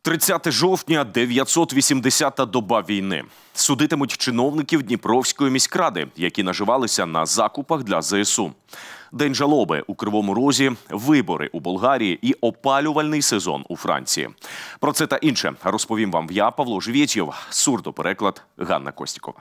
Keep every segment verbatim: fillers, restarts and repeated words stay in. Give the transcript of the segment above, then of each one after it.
тридцяте жовтня, дев'ятсот вісімдесята доба війни. Судитимуть чиновників Дніпровської міськради, які наживалися на закупах для зе ес у. День жалоби у Кривому Розі, вибори у Болгарії і опалювальний сезон у Франції. Про це та інше розповім вам я, Павло Живєтєв, сурдопереклад Ганна Костікова.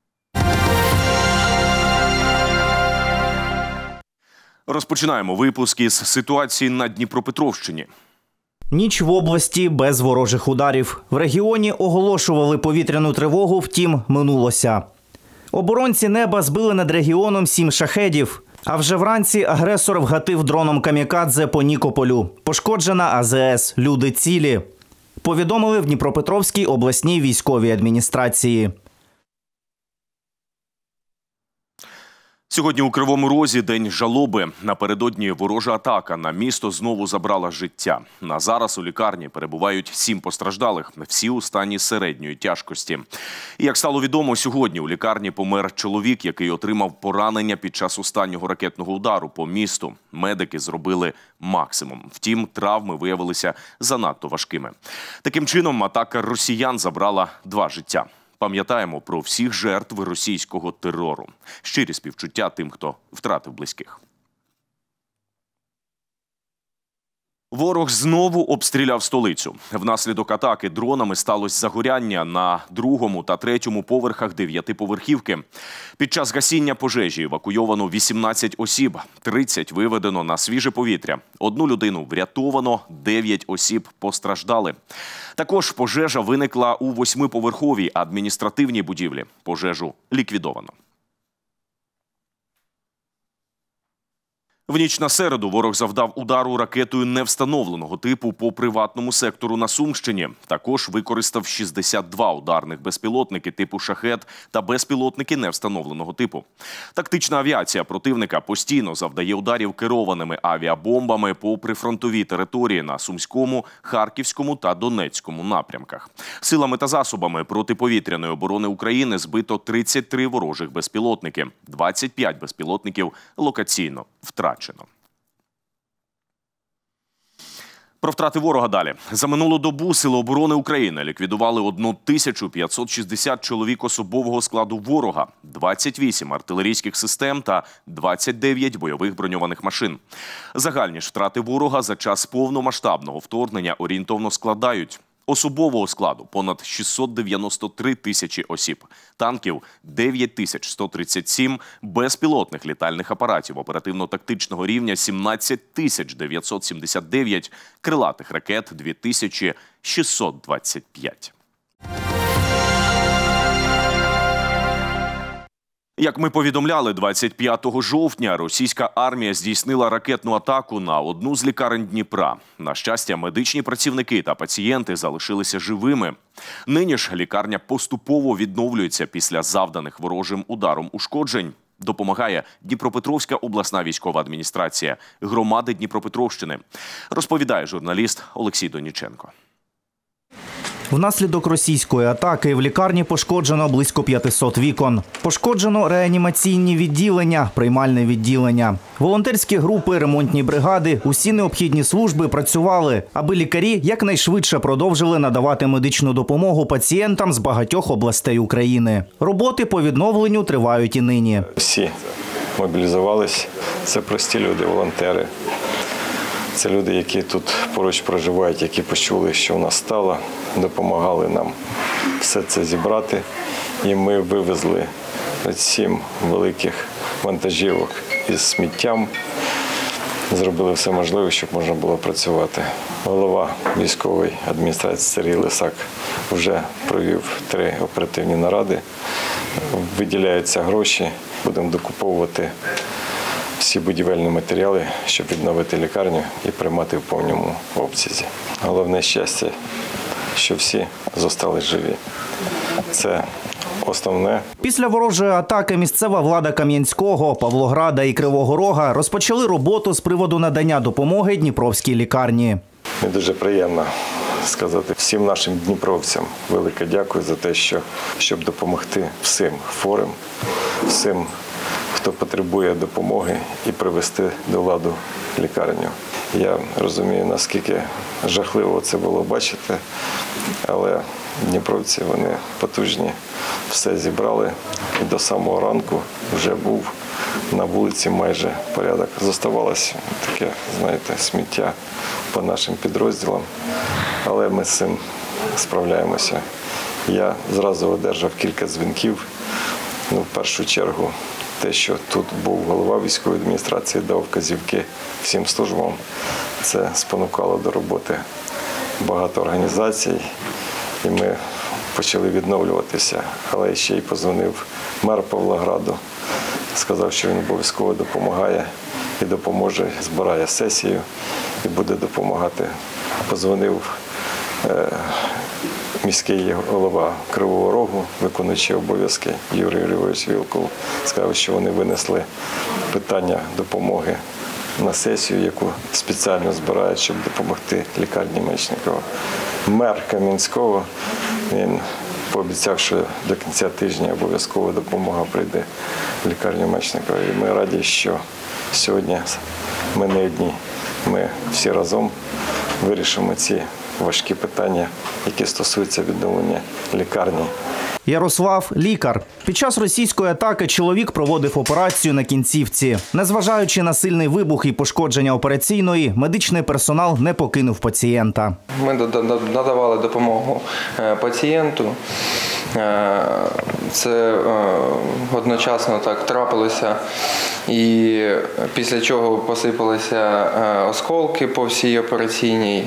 Розпочинаємо випуск із ситуації на Дніпропетровщині. Ніч в області без ворожих ударів. В регіоні оголошували повітряну тривогу, втім, минулося. Оборонці неба збили над регіоном сім шахедів. А вже вранці агресор вгатив дроном камікадзе по Нікополю. Пошкоджена а зе ес. Люди цілі. Повідомили в Дніпропетровській обласній військовій адміністрації. Сьогодні у Кривому Розі день жалоби. Напередодні ворожа атака на місто знову забрала життя. На зараз у лікарні перебувають сім постраждалих, всі у стані середньої тяжкості. І, як стало відомо, сьогодні у лікарні помер чоловік, який отримав поранення під час останнього ракетного удару по місту. Медики зробили максимум. Втім, травми виявилися занадто важкими. Таким чином, атака росіян забрала два життя. Пам'ятаємо про всіх жертв російського терору. Щирі співчуття тим, хто втратив близьких. Ворог знову обстріляв столицю. Внаслідок атаки дронами сталося загоряння на другому та третьому поверхах дев'ятиповерхівки. Під час гасіння пожежі евакуйовано вісімнадцять осіб, тридцять виведено на свіже повітря. Одну людину врятовано, дев'ять осіб постраждали. Також пожежа виникла у восьмиповерховій адміністративній будівлі. Пожежу ліквідовано. В ніч на середу ворог завдав удару ракетою невстановленого типу по приватному сектору на Сумщині. Також використав шістдесят два ударних безпілотники типу «Шахед» та безпілотники невстановленого типу. Тактична авіація противника постійно завдає ударів керованими авіабомбами по прифронтовій території на Сумському, Харківському та Донецькому напрямках. Силами та засобами протиповітряної оборони України збито тридцять три ворожих безпілотники, двадцять п'ять безпілотників локаційно втрачено. Про втрати ворога далі. За минулу добу Сили оборони України ліквідували тисячу п'ятсот шістдесят чоловік особового складу ворога, двадцять вісім артилерійських систем та двадцять дев'ять бойових броньованих машин. Загальні ж втрати ворога за час повномасштабного вторгнення орієнтовно складають: особового складу – понад шістсот дев'яносто три тисячі осіб, танків – дев'ять тисяч сто тридцять сім, безпілотних літальних апаратів оперативно-тактичного рівня – сімнадцять тисяч дев'ятсот сімдесят дев'ять, крилатих ракет – дві тисячі шістсот двадцять п'ять. Як ми повідомляли, двадцять п'ятого жовтня російська армія здійснила ракетну атаку на одну з лікарень Дніпра. На щастя, медичні працівники та пацієнти залишилися живими. Нині ж лікарня поступово відновлюється після завданих ворожим ударом ушкоджень. Допомагає Дніпропетровська обласна військова адміністрація громади Дніпропетровщини, розповідає журналіст Олексій Доніченко. Внаслідок російської атаки в лікарні пошкоджено близько п'ятисот вікон. Пошкоджено реанімаційні відділення, приймальне відділення. Волонтерські групи, ремонтні бригади, усі необхідні служби працювали, аби лікарі якнайшвидше продовжили надавати медичну допомогу пацієнтам з багатьох областей України. Роботи по відновленню тривають і нині. Всі мобілізувались. Це прості люди, волонтери. Це люди, які тут поруч проживають, які почули, що в нас стало, допомагали нам все це зібрати. І ми вивезли сім великих вантажівок із сміттям. Зробили все можливе, щоб можна було працювати. Голова військової адміністрації Сергій Лисак вже провів три оперативні наради. Виділяються гроші, будемо докуповувати всі будівельні матеріали, щоб відновити лікарню і приймати в повному обсязі. Головне щастя, що всі зостались живі. Це основне. Після ворожої атаки місцева влада Кам'янського, Павлограда і Кривого Рога розпочали роботу з приводу надання допомоги Дніпровській лікарні. Мені дуже приємно сказати всім нашим дніпровцям велике дякую за те, що щоб допомогти всім хворим, всім, хто потребує допомоги, і привести до ладу лікарню. Я розумію, наскільки жахливо це було бачити, але дніпровці, вони потужні, все зібрали і до самого ранку вже був на вулиці майже порядок. Зоставалося таке, знаєте, сміття по нашим підрозділам, але ми з цим справляємося. Я зразу одержав кілька дзвінків. Ну, в першу чергу, те, що тут був голова військової адміністрації, дав вказівки всім службам, це спонукало до роботи багато організацій, і ми почали відновлюватися. Але ще й позвонив мер Павлограду, сказав, що він обов'язково допомагає і допоможе, збирає сесію і буде допомагати. Позвонив е, міський голова Кривого Рогу, виконуючий обов'язки Юрій Григорович Вілкул, сказав, що вони винесли питання допомоги на сесію, яку спеціально збирають, щоб допомогти лікарні Мечникова. Мер Кам'янського, він пообіцяв, що до кінця тижня обов'язково допомога прийде в лікарню Мечникова. І ми раді, що сьогодні ми не одні. Ми всі разом вирішимо ці важкі питання, які стосуються відновлення лікарні. Ярослав – лікар. Під час російської атаки чоловік проводив операцію на кінцівці. Незважаючи на сильний вибух і пошкодження операційної, медичний персонал не покинув пацієнта. Ми надавали допомогу пацієнту. Це одночасно так трапилося, і після чого посипалися осколки по всій операційній.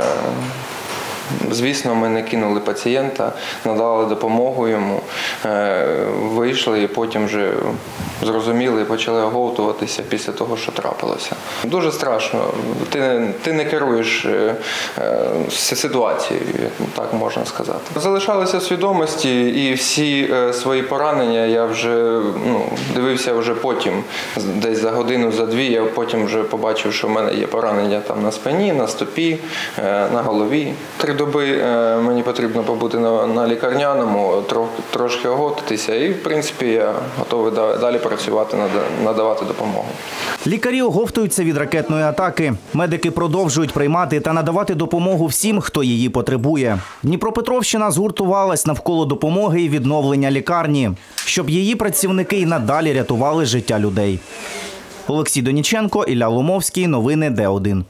Звісно, ми не кинули пацієнта, надали допомогу йому, вийшли і потім вже зрозуміли і почали оговтуватися після того, що трапилося. Дуже страшно. Ти, ти не керуєш ситуацією, так можна сказати. Залишалися в свідомості, і всі свої поранення я вже ну, дивився вже потім, десь за годину, за дві, я потім вже побачив, що в мене є поранення там на спині, на стопі, на голові. Три доби мені потрібно побути на, на лікарняному, тро, трошки оговтатися, і в принципі я готовий далі працювати, надавати допомогу. Лікарі оговтуються від ракетної атаки. Медики продовжують приймати та надавати допомогу всім, хто її потребує. Дніпропетровщина згуртувалась навколо допомоги і відновлення лікарні, щоб її працівники й надалі рятували життя людей. Олексій Доніченко, Ілля Ломовський. Новини Д один.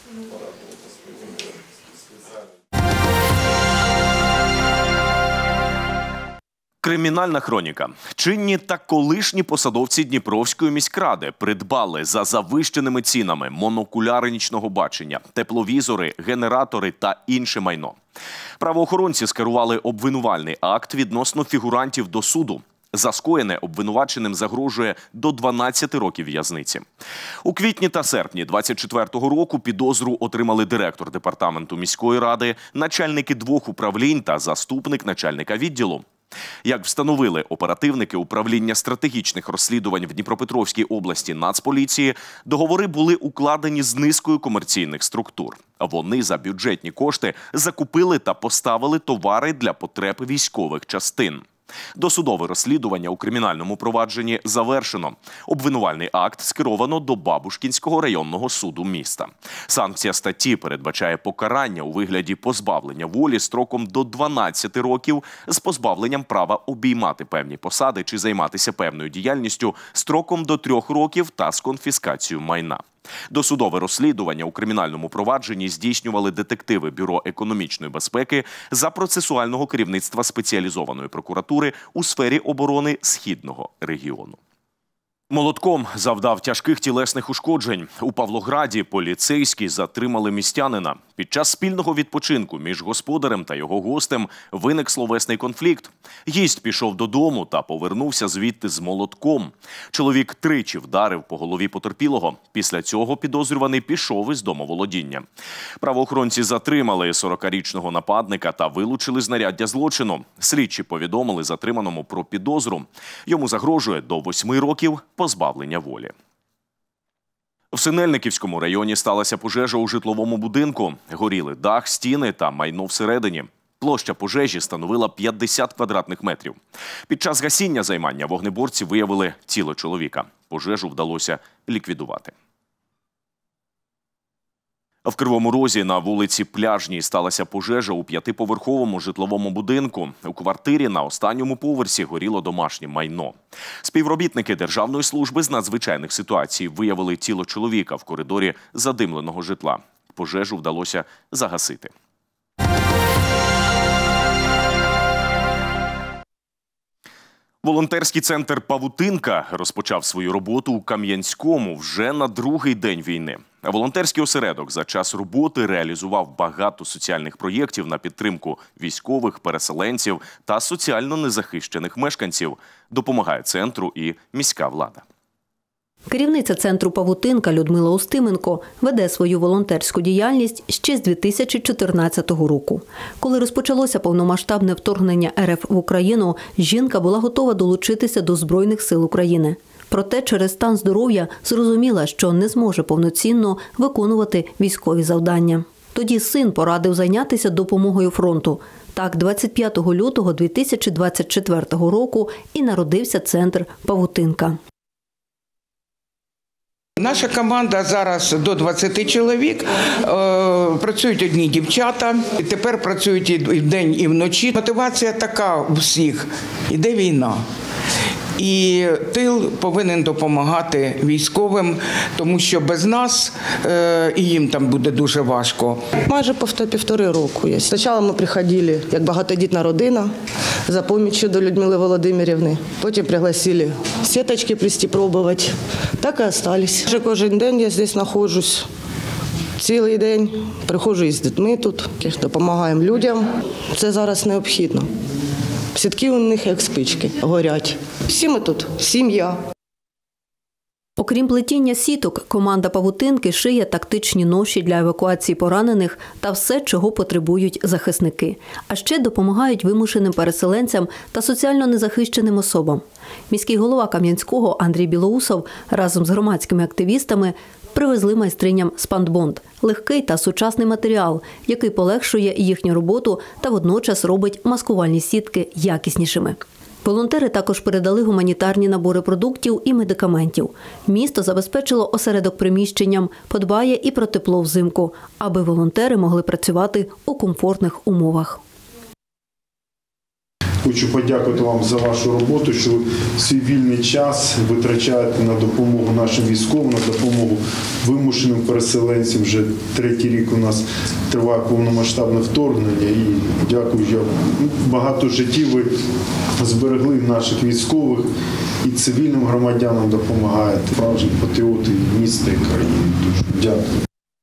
Кримінальна хроніка. Чинні та колишні посадовці Дніпровської міськради придбали за завищеними цінами монокуляри нічного бачення, тепловізори, генератори та інше майно. Правоохоронці скерували обвинувальний акт відносно фігурантів до суду. За скоєне обвинуваченим загрожує до дванадцяти років в'язниці. У квітні та серпні двадцять четвертого року підозру отримали директор департаменту міської ради, начальники двох управлінь та заступник начальника відділу. Як встановили оперативники управління стратегічних розслідувань в Дніпропетровській області Нацполіції, договори були укладені з низкою комерційних структур. Вони за бюджетні кошти закупили та поставили товари для потреб військових частин. Досудове розслідування у кримінальному провадженні завершено. Обвинувальний акт скеровано до Бабушкінського районного суду міста. Санкція статті передбачає покарання у вигляді позбавлення волі строком до дванадцяти років з позбавленням права обіймати певні посади чи займатися певною діяльністю строком до трьох років та з конфіскацією майна. Досудове розслідування у кримінальному провадженні здійснювали детективи Бюро економічної безпеки за процесуального керівництва спеціалізованої прокуратури у сфері оборони Східного регіону. Молотком завдав тяжких тілесних ушкоджень. У Павлограді поліцейські затримали містянина. Під час спільного відпочинку між господарем та його гостем виник словесний конфлікт. Гість пішов додому та повернувся звідти з молотком. Чоловік тричі вдарив по голові потерпілого. Після цього підозрюваний пішов із домоволодіння. Правоохоронці затримали сорокарічного нападника та вилучили знаряддя злочину. Слідчі повідомили затриманому про підозру. Йому загрожує до восьми років позбавлення волі. В Синельниківському районі сталася пожежа у житловому будинку. Горіли дах, стіни та майно всередині. Площа пожежі становила п'ятдесят квадратних метрів. Під час гасіння займання вогнеборці виявили тіло чоловіка. Пожежу вдалося ліквідувати. В Кривому Розі на вулиці Пляжній сталася пожежа у п'ятиповерховому житловому будинку. У квартирі на останньому поверсі горіло домашнє майно. Співробітники Державної служби з надзвичайних ситуацій виявили тіло чоловіка в коридорі задимленого житла. Пожежу вдалося загасити. Волонтерський центр «Павутинка» розпочав свою роботу у Кам'янському вже на другий день війни. Волонтерський осередок за час роботи реалізував багато соціальних проєктів на підтримку військових, переселенців та соціально незахищених мешканців. Допомагає центру і міська влада. Керівниця центру «Павутинка» Людмила Устименко веде свою волонтерську діяльність ще з дві тисячі чотирнадцятого року. Коли розпочалося повномасштабне вторгнення ер еф в Україну, жінка була готова долучитися до Збройних сил України. Проте через стан здоров'я зрозуміла, що не зможе повноцінно виконувати військові завдання. Тоді син порадив зайнятися допомогою фронту. Так, двадцять п'ятого лютого дві тисячі двадцять четвертого року і народився центр «Павутинка». Наша команда зараз до двадцяти чоловік, працюють одні дівчата, тепер працюють і вдень, і вночі. Мотивація така у всіх, іде війна. І тил повинен допомагати військовим, тому що без нас і їм там буде дуже важко. Майже півтори року є. Спочатку ми приходили як багатодітна родина за допомогою до Людмили Володимирівни. Потім пригласили сіточки плести, пробувати. Так і залишились. Вже кожен день я тут знаходжусь. Цілий день приходжу із дітьми тут, допомагаємо людям. Це зараз необхідно. Сітки у них як спички горять. Всі ми тут, сім'я. Окрім плетіння сіток, команда «Павутинки» шиє тактичні ноші для евакуації поранених та все, чого потребують захисники. А ще допомагають вимушеним переселенцям та соціально незахищеним особам. Міський голова Кам'янського Андрій Білоусов разом з громадськими активістами привезли майстриням спандбонд – легкий та сучасний матеріал, який полегшує їхню роботу та водночас робить маскувальні сітки якіснішими. Волонтери також передали гуманітарні набори продуктів і медикаментів. Місто забезпечило осередок приміщенням, подбає і про тепло взимку, аби волонтери могли працювати у комфортних умовах. Хочу подякувати вам за вашу роботу, що ви свій вільний час витрачаєте на допомогу нашим військовим, на допомогу вимушеним переселенцям. Вже третій рік у нас триває повномасштабне вторгнення. І дякую, що багато життів ви зберегли наших військових і цивільним громадянам допомагаєте. Справжні патріоти міста і країни. Дуже дякую.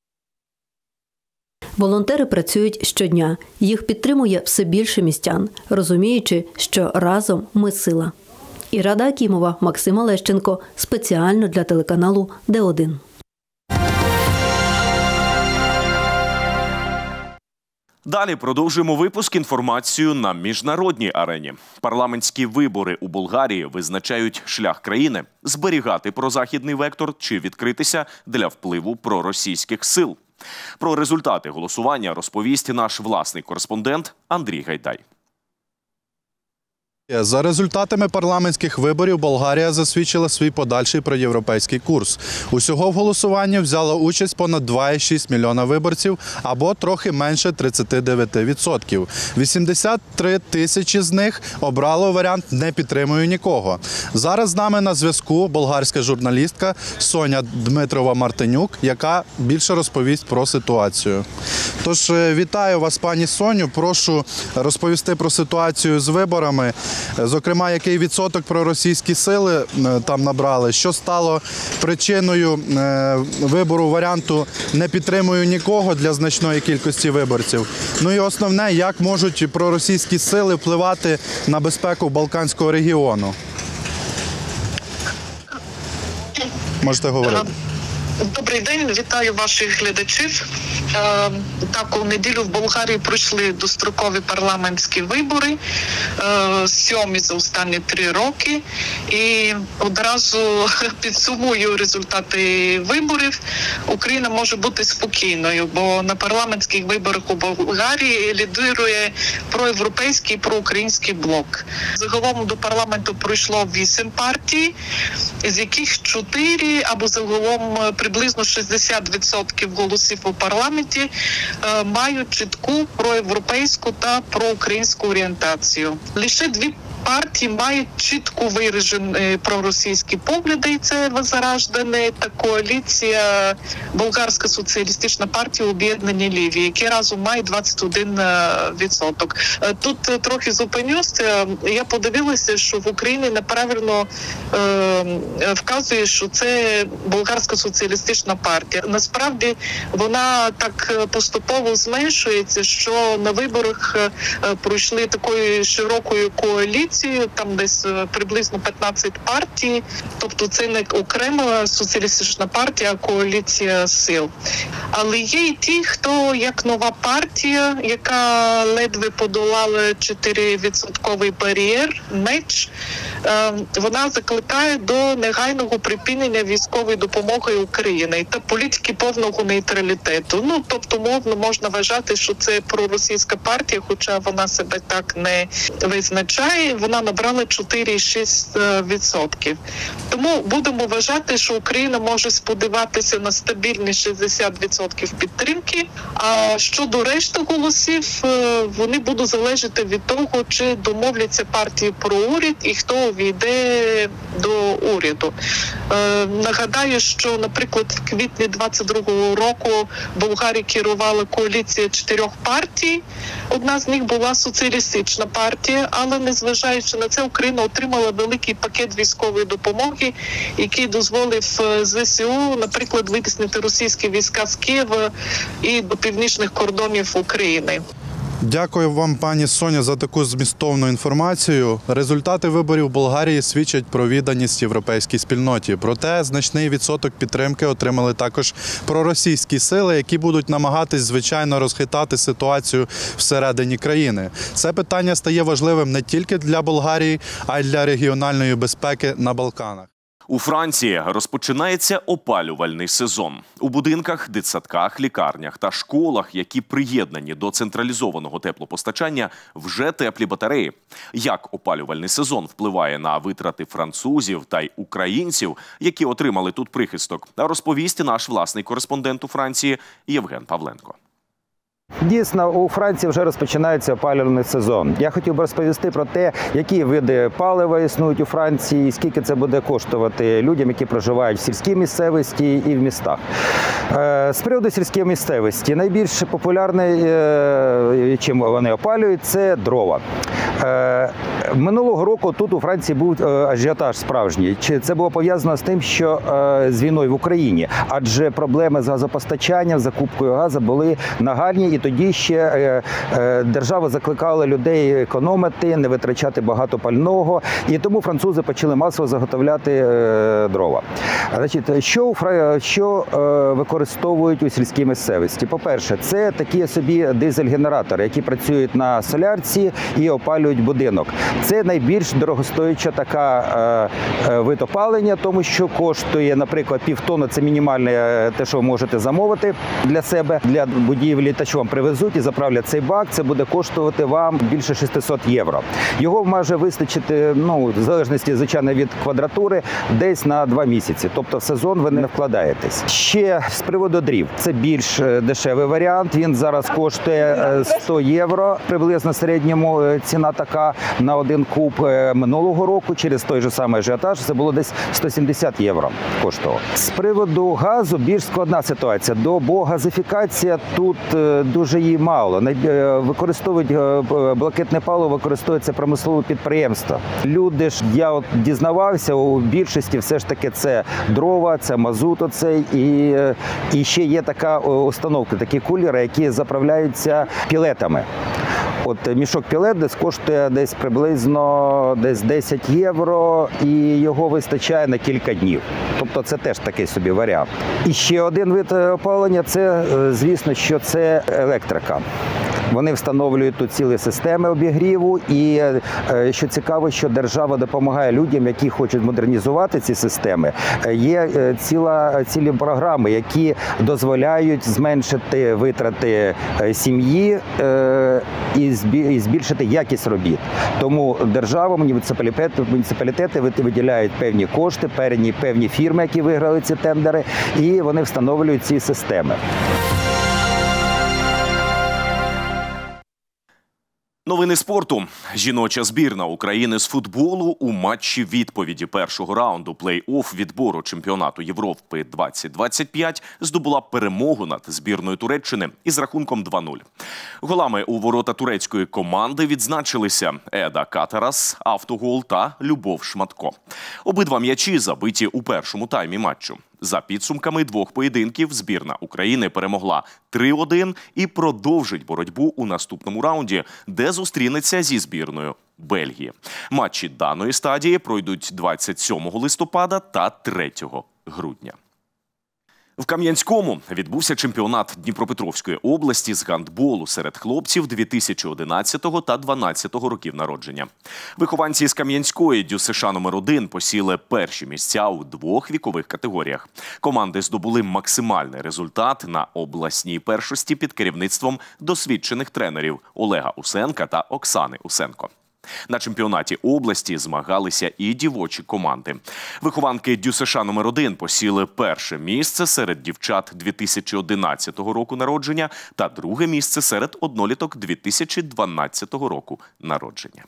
Волонтери працюють щодня. Їх підтримує все більше містян, розуміючи, що разом ми сила. Ірада Акімова, Максим Олещенко. Спеціально для телеканалу Д один. Далі продовжуємо випуск інформацію на міжнародній арені. Парламентські вибори у Болгарії визначають шлях країни – зберігати прозахідний вектор чи відкритися для впливу проросійських сил. Про результати голосування розповість наш власний кореспондент Андрій Гайдай. За результатами парламентських виборів Болгарія засвідчила свій подальший проєвропейський курс. Усього в голосуванні взяло участь понад два цілих шість десятих мільйона виборців, або трохи менше тридцяти дев'яти відсотків. вісімдесят три тисячі з них обрало варіант «не підтримую нікого». Зараз з нами на зв'язку болгарська журналістка Соня Дмитрова-Мартинюк, яка більше розповість про ситуацію. Тож, вітаю вас, пані Соню. Прошу розповісти про ситуацію з виборами. Зокрема, який відсоток проросійські сили там набрали, що стало причиною вибору варіанту «не підтримую нікого» для значної кількості виборців. Ну і основне, як можуть проросійські сили впливати на безпеку Балканського регіону. Можете говорити. Добрий день, вітаю ваших глядачів. Так, у неділю в Болгарії пройшли дострокові парламентські вибори, сьомі за останні три роки. І одразу підсумую результати виборів. Україна може бути спокійною, бо на парламентських виборах у Болгарії лідирує проєвропейський і проукраїнський блок. Загалом до парламенту пройшло вісім партій, з яких чотири або загалом приблизно шістдесят відсотків голосів у парламенті, мають чітку проєвропейську та проукраїнську орієнтацію. Лише дві партії мають чітко виражені проросійські погляди, це Возрождення та коаліція Болгарська соціалістична партія Об'єднані Ліві, які разом мають двадцять один відсоток. Тут трохи зупинюся. Я подивилася, що в Україні неправильно е, вказує, що це Болгарська соціалістична партія. Насправді вона так поступово зменшується, що на виборах пройшли такою широкою коаліцією, там десь приблизно п'ятнадцять партій, тобто це не окрема соціалістична партія, а коаліція сил. Але є і ті, хто як нова партія, яка ледве подолала чотири відсотковий бар'єр, меч, вона закликає до негайного припинення військової допомоги Україні та політики повного нейтралітету. Ну, тобто, мовно можна вважати, що це проросійська партія, хоча вона себе так не визначає. Вона набрала чотири цілих шість відсотків. Тому будемо вважати, що Україна може сподіватися на стабільні шістдесят відсотків підтримки, а щодо решти голосів, вони будуть залежати від того, чи домовляться партії про уряд і хто увійде до уряду. Нагадаю, що, наприклад, в квітні двадцять другого року Болгарії керувала коаліція чотирьох партій. Одна з них була соціалістична партія, але незважаючи на це, Україна отримала великий пакет військової допомоги, який дозволив ЗСУ, наприклад, витіснити російські війська з Києва і до північних кордонів України. Дякую вам, пані Соня, за таку змістовну інформацію. Результати виборів в Болгарії свідчать про відданість європейській спільноті. Проте значний відсоток підтримки отримали також проросійські сили, які будуть намагатись, звичайно, розхитати ситуацію всередині країни. Це питання стає важливим не тільки для Болгарії, а й для регіональної безпеки на Балканах. У Франції розпочинається опалювальний сезон. У будинках, дитсадках, лікарнях та школах, які приєднані до централізованого теплопостачання, вже теплі батареї. Як опалювальний сезон впливає на витрати французів та й українців, які отримали тут прихисток, розповість наш власний кореспондент у Франції Євген Павленко. Дійсно, у Франції вже розпочинається опалювальний сезон. Я хотів би розповісти про те, які види палива існують у Франції, скільки це буде коштувати людям, які проживають в сільській місцевості і в містах. З приводу сільської місцевості, найбільш популярний, чим вони опалюють, це дрова. Минулого року тут у Франції був ажіотаж справжній. Це було пов'язано з тим, що з війною в Україні, адже проблеми з газопостачанням, закупкою газу були нагальні, і тоді ще держава закликала людей економити, не витрачати багато пального, і тому французи почали масово заготовляти дрова. Значить, що, що використовують у сільській місцевості? По-перше, це такі собі дизель-генератори, які працюють на солярці і опалюють будинок. Це найбільш дорогостояча така е, вид опалення, тому що коштує, наприклад, півтонни – це мінімальне те, що ви можете замовити для себе, для будівлі, те, що вам привезуть і заправлять цей бак, це буде коштувати вам більше шістсот євро. Його може вистачити, ну, в залежності, звичайно, від квадратури, десь на два місяці. Тобто в сезон ви не вкладаєтесь. Ще з приводу дрів. Це більш дешевий варіант. Він зараз коштує сто євро, приблизно в середньому ціна така на один куб. Минулого року через той же самий ажіотаж це було десь сто сімдесят євро коштувало. З приводу газу більш складна ситуація. До бо газифікація тут дуже її мало. Використовують блакитне паливо, використовується промислове підприємство. Люди ж, я от дізнавався, у більшості все ж таки це дрова, це мазут оцей, і, і ще є така установка, такі кулери, які заправляються пілетами. От мішок пілет десь коштує десь приблизно десь десять євро, і його вистачає на кілька днів. Тобто це теж такий собі варіант. І ще один вид опалення – це, звісно, що це електрика. Вони встановлюють тут цілі системи обігріву. І що цікаво, що держава допомагає людям, які хочуть модернізувати ці системи. Є ціла, цілі програми, які дозволяють зменшити витрати сім'ї і збільшити якість робіт. Тому держава, муніципалітети, муніципалітети виділяють певні кошти, певні, певні фірми, які виграли ці тендери, і вони встановлюють ці системи. Новини спорту. Жіноча збірна України з футболу у матчі відповіді першого раунду плей-офф відбору чемпіонату Європи двадцять двадцять п'ять здобула перемогу над збірною Туреччини із рахунком два нуль. Голами у ворота турецької команди відзначилися Еда Катарас, автогол та Любов Шматко. Обидва м'ячі забиті у першому таймі матчу. За підсумками двох поєдинків збірна України перемогла три один і продовжить боротьбу у наступному раунді, де зустрінеться зі збірною Бельгії. Матчі даної стадії пройдуть двадцять сьомого листопада та третього грудня. В Кам'янському відбувся чемпіонат Дніпропетровської області з гандболу серед хлопців дві тисячі одинадцятого та дві тисячі дванадцятого років народження. Вихованці з Кам'янської ДЮСШ номер один посіли перші місця у двох вікових категоріях. Команди здобули максимальний результат на обласній першості під керівництвом досвідчених тренерів Олега Усенка та Оксани Усенко. На чемпіонаті області змагалися і дівочі команди. Вихованки ДЮСШ номер один посіли перше місце серед дівчат дві тисячі одинадцятого року народження та друге місце серед одноліток дві тисячі дванадцятого року народження.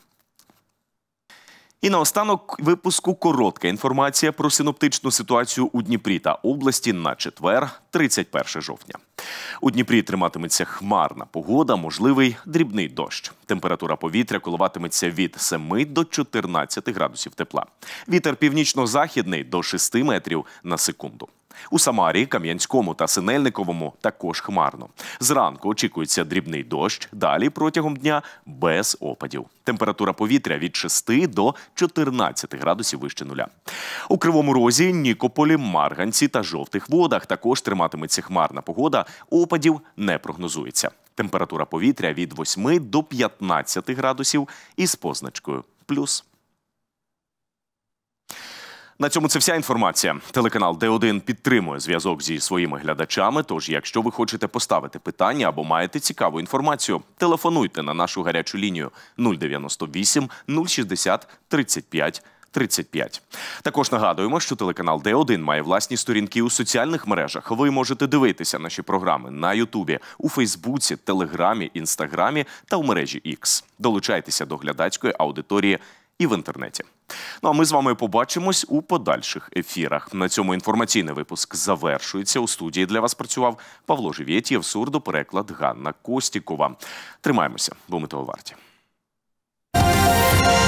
І наостанок випуску коротка інформація про синоптичну ситуацію у Дніпрі та області на четвер, тридцять перше жовтня. У Дніпрі триматиметься хмарна погода, можливий дрібний дощ. Температура повітря коливатиметься від семи до чотирнадцяти градусів тепла. Вітер північно-західний до шести метрів на секунду. У Самарі, Кам'янському та Синельниковому також хмарно. Зранку очікується дрібний дощ, далі протягом дня без опадів. Температура повітря від шести до чотирнадцяти градусів вище нуля. У Кривому Розі, Нікополі, Марганці та Жовтих Водах також триматиметься хмарна погода, опадів не прогнозується. Температура повітря від восьми до п'ятнадцяти градусів із позначкою плюс. На цьому це вся інформація. Телеканал Д один підтримує зв'язок зі своїми глядачами, тож якщо ви хочете поставити питання або маєте цікаву інформацію, телефонуйте на нашу гарячу лінію нуль дев'яносто вісім нуль шістдесят тридцять п'ять тридцять п'ять. Також нагадуємо, що телеканал Д один має власні сторінки у соціальних мережах. Ви можете дивитися наші програми на Ютубі, у Фейсбуці, Телеграмі, Інстаграмі та у мережі Ікс. Долучайтеся до глядацької аудиторії і в інтернеті. Ну а ми з вами побачимось у подальших ефірах. На цьому інформаційний випуск завершується. У студії для вас працював Павло Живєтєв, сурдопереклад Ганна Костікова. Тримаємося, бо ми того варті.